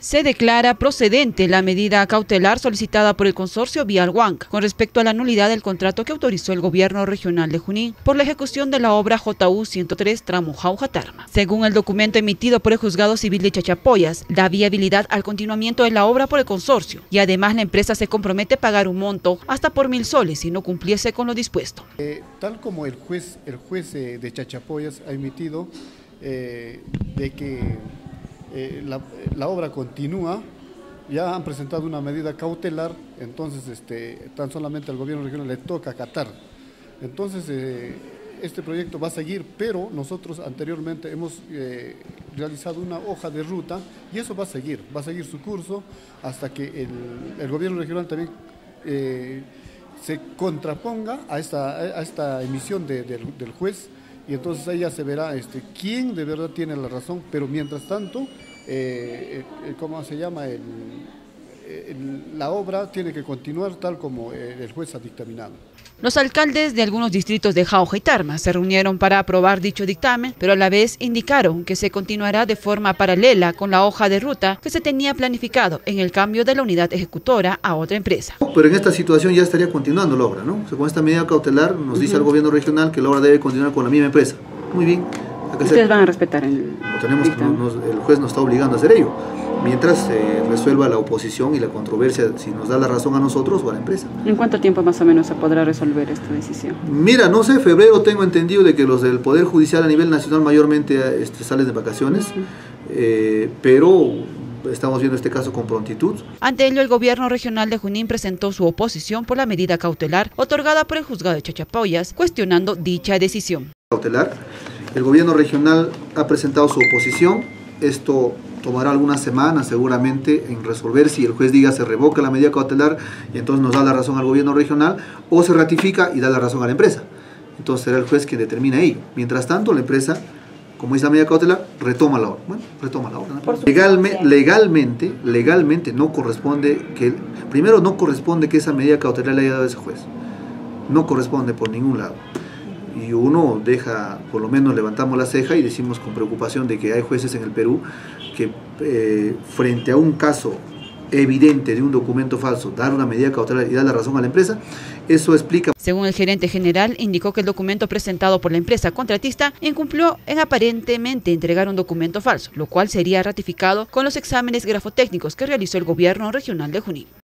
Se declara procedente la medida cautelar solicitada por el consorcio Vial Huanca con respecto a la nulidad del contrato que autorizó el gobierno regional de Junín por la ejecución de la obra JU 103 tramo Jauja-Tarma. Según el documento emitido por el Juzgado Civil de Chachapoyas, da viabilidad al continuamiento de la obra por el consorcio y además la empresa se compromete a pagar un monto hasta por 1.000 soles si no cumpliese con lo dispuesto. Tal como el juez de Chachapoyas ha emitido de que la obra continúa, ya han presentado una medida cautelar, entonces tan solamente al gobierno regional le toca acatar. Entonces este proyecto va a seguir, pero nosotros anteriormente hemos realizado una hoja de ruta y eso va a seguir su curso hasta que el gobierno regional también se contraponga a esta emisión del juez. Y entonces ahí ya se verá quién de verdad tiene la razón, pero mientras tanto, ¿cómo se llama? La obra tiene que continuar tal como el juez ha dictaminado. Los alcaldes de algunos distritos de Jauja y Tarma se reunieron para aprobar dicho dictamen, pero a la vez indicaron que se continuará de forma paralela con la hoja de ruta que se tenía planificado en el cambio de la unidad ejecutora a otra empresa. Pero en esta situación ya estaría continuando la obra, ¿no? O sea, con esta medida cautelar nos dice el gobierno regional que la obra debe continuar con la misma empresa. Muy bien. ¿Ustedes van a respetar el juez nos está obligando a hacer ello, mientras resuelva la oposición y la controversia, si nos da la razón a nosotros o a la empresa. ¿En cuánto tiempo más o menos se podrá resolver esta decisión? Mira, no sé, febrero tengo entendido de que los del Poder Judicial a nivel nacional mayormente salen de vacaciones, pero estamos viendo este caso con prontitud. Ante ello, el gobierno regional de Junín presentó su oposición por la medida cautelar otorgada por el juzgado de Chachapoyas, cuestionando dicha decisión. El gobierno regional ha presentado su oposición. Esto tomará algunas semanas seguramente en resolver si el juez diga se revoca la medida cautelar y entonces nos da la razón al gobierno regional, o se ratifica y da la razón a la empresa. Entonces será el juez quien determina ello. Mientras tanto, la empresa, como dice la medida cautelar, retoma la obra. Bueno, retoma la obra, ¿no? Legalmente no corresponde que esa medida cautelar le haya dado a ese juez. No corresponde por ningún lado. Y uno deja, por lo menos levantamos la ceja y decimos con preocupación de que hay jueces en el Perú que frente a un caso evidente de un documento falso, dar una medida cautelar y dar la razón a la empresa, eso explica. Según el gerente general, indicó que el documento presentado por la empresa contratista incumplió en aparentemente entregar un documento falso, lo cual sería ratificado con los exámenes grafotécnicos que realizó el gobierno regional de Junín.